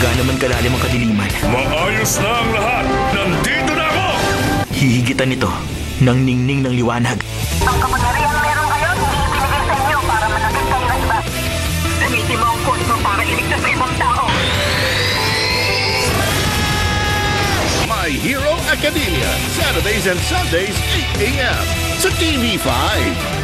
Gaano man kalalim ang kadiliman. Maayos na ang lahat! Nandito na ako! Hihigitan nito ng ningning ng liwanag. Ang kapangyarihan meron ngayon, ibinigay sa inyo para manakit kayo ng iba. Gamitin mo ang force mo para iligtas sa ibang tao. My Hero Academia, Saturdays and Sundays, 8 a.m. sa TV5.